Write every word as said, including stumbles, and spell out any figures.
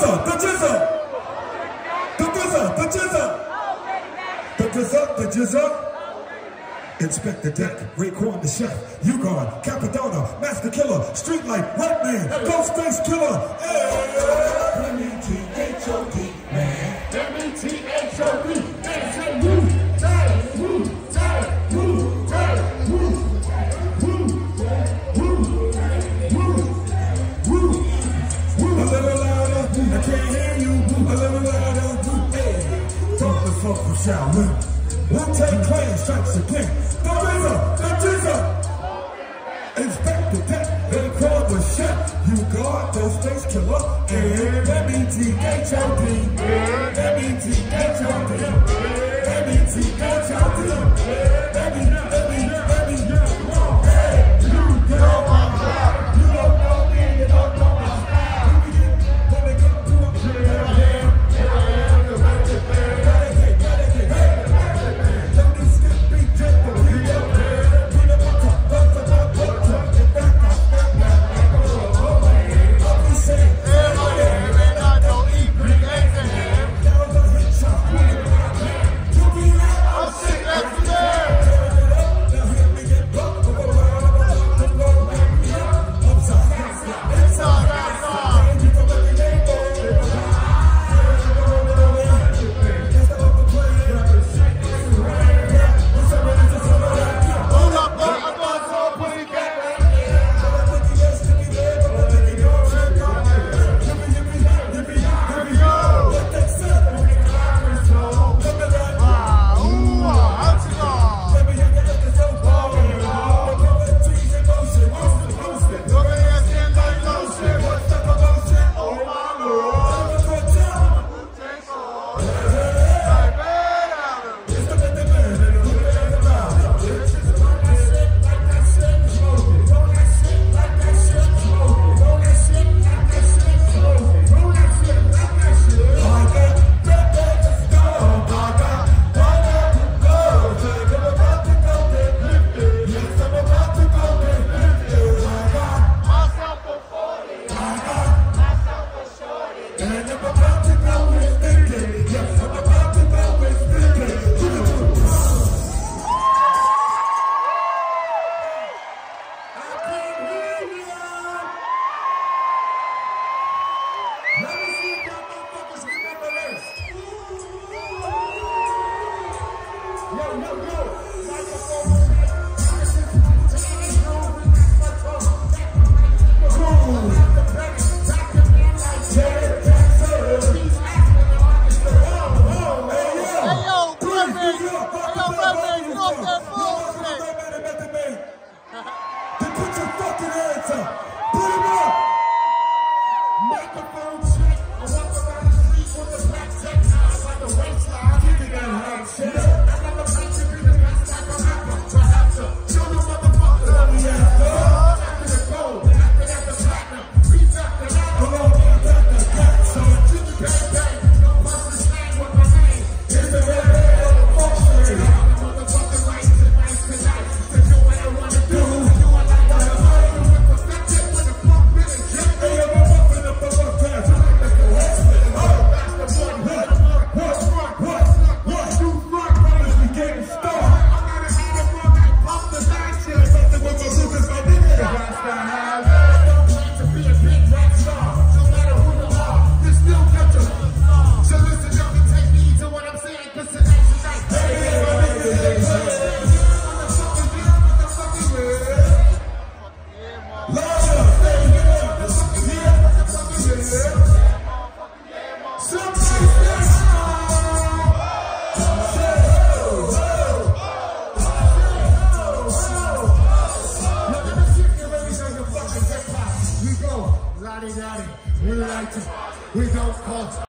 jizzle, the jizzle. The jizzle, the jizzle. The jizzle, the jizzle. Inspect the deck, Raekwon the chef, Ugon, Capadonna, Master Killah, Streetlight, Redman, Ghostface, Killah. Hey, M E T H O D, man. M E T H O D, man. Say Wu, say Wu, say Wu, say Wu, Wu, Wu, Wu, Wu. A little louder, I can't hear you. A little louder, hey. Talk the folk from Shaolin. Wu-Tang Clan strikes again. The RZA, the RZA. Inspect the deck, they call the chef. You got Ghostface, Killah, and M E T H O D. M E T H O D. M E T H O D. M E, M E, M E. Hey, you know my vibe. You don't know me, you don't know my style. When they come to a here I am, here I am, the magic man. We don't call